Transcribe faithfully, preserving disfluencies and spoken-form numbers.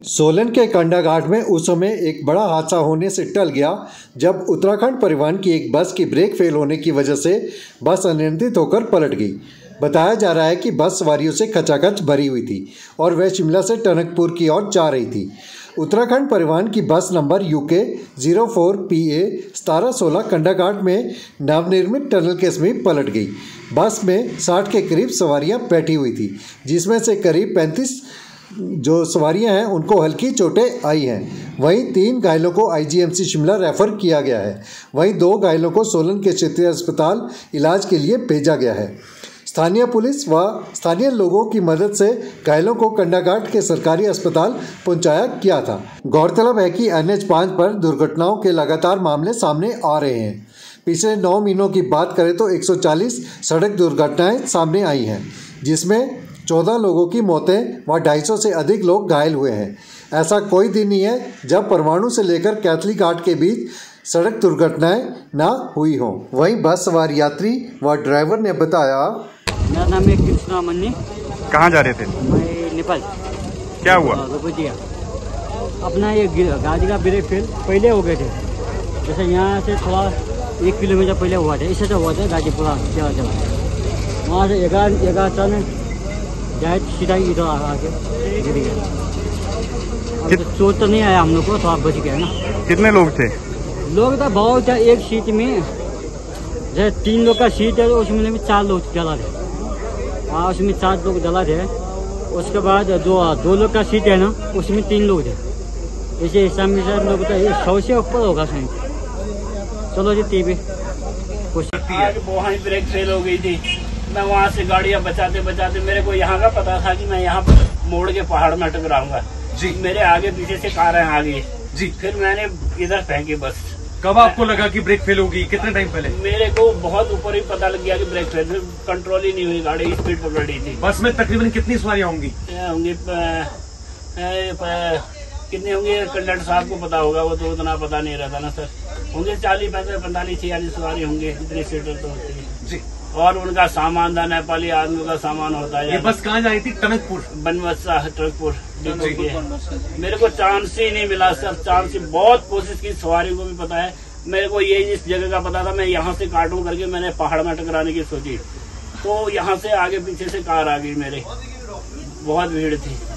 सोलन के कंडाघाट में उस समय एक बड़ा हादसा होने से टल गया जब उत्तराखंड परिवहन की एक बस की ब्रेक फेल होने की वजह से बस अनियंत्रित होकर पलट गई। बताया जा रहा है कि बस सवारियों से खचाखच भरी हुई थी और वह शिमला से टनकपुर की ओर जा रही थी। उत्तराखंड परिवहन की bus number UK zero four P A सतारह सोलह कंडाघाट में नवनिर्मित टनल के समीप पलट गई। बस में साठ के करीब सवारियां बैठी हुई थी, जिसमें से करीब पैंतीस जो सवारियां हैं उनको हल्की चोटें आई हैं। वहीं तीन घायलों को I G M C Shimla refer किया गया है। वहीं दो घायलों को सोलन के क्षेत्रीय अस्पताल इलाज के लिए भेजा गया है। स्थानीय पुलिस व स्थानीय लोगों की मदद से घायलों को कंडाघाट के सरकारी अस्पताल पहुंचाया गया था। गौरतलब है कि एन एच पाँच पर दुर्घटनाओं के लगातार मामले सामने आ रहे हैं। पिछले नौ महीनों की बात करें तो एक सौ चालीस सड़क दुर्घटनाएं सामने आई हैं, जिसमें चौदह लोगों की मौतें व ढाई सौ से अधिक लोग घायल हुए हैं। ऐसा कोई दिन नहीं है जब परवाणु से लेकर कैथली घाट के बीच सड़क दुर्घटनाएं ना हुई हों। वहीं बस सवार यात्री व ड्राइवर ने बताया, मेरा नाम है कृष्णा मन्नी। कहाँ जा रहे थे? मैं नेपाल। क्या हुआ? अपना ये गाड़ी का ब्रेक फेल पहले हो गए थे, जैसे यहाँ से थोड़ा एक किलोमीटर पहले हुआ था, इससे तो हुआ था गाड़ी पूरा चला चला वहाँ से ग्यारह ग्यारह टन जाए सीधा इधर आके गिर गया। अब चोट तो नहीं आया हम लोग को, तो आप बच गए ना। कितने लोग थे? लोग तो बहुत है, एक सीट में जैसे तीन लोग का सीट है तो उसमें भी चार लोग जला थे। हाँ, उसमें चार लोग जला थे। उसके बाद जो दो लोग का सीट है ना, उसमें तीन लोग थे। इसे हिसाब में सब लोग ये सौ से ऊपर होगा शायद। चलो जी टीवी वहाँ ही ब्रेक फेल हो गई थी। मैं वहाँ से गाड़ियाँ बचाते बचाते मेरे को यहाँ का पता था कि मैं यहाँ पर मोड़ के पहाड़ में टकराऊंगा जी। मेरे आगे पीछे से कारें आ गई जी। फिर मैंने इधर फेंकी बस। कब आपको लगा कि ब्रेक फेल होगी? कितने टाइम पहले? मेरे को बहुत ऊपर ही पता लग गया कि ब्रेक फेल, कंट्रोल ही नहीं हुई, गाड़ी स्पीड पकड़ रही थी। बस में तकरीबन कितनी सवारियाँ होंगी? होंगी कितने होंगे कंडक्टर साहब को पता होगा, वो तो उतना पता नहीं रहता ना सर। होंगे चालीस पैंतालीस पैंतालीस छियालीस सवारी होंगे, इतनी सीटर तो होती है जी। और उनका सामान था, नेपाली आदमी का सामान होता है। ये बस कहाँ जा रही थी? टनकपुर बनवसा टनकपुर। मेरे को चांस ही नहीं मिला सर, चांस ही बहुत कोशिश की, सवारी को भी पता है। मेरे को ये इस जगह का पता था, मैं यहाँ से काटूं करके मैंने पहाड़ में टकराने की सोची, तो यहाँ से आगे पीछे से कार आ गई मेरे, बहुत भीड़ थी।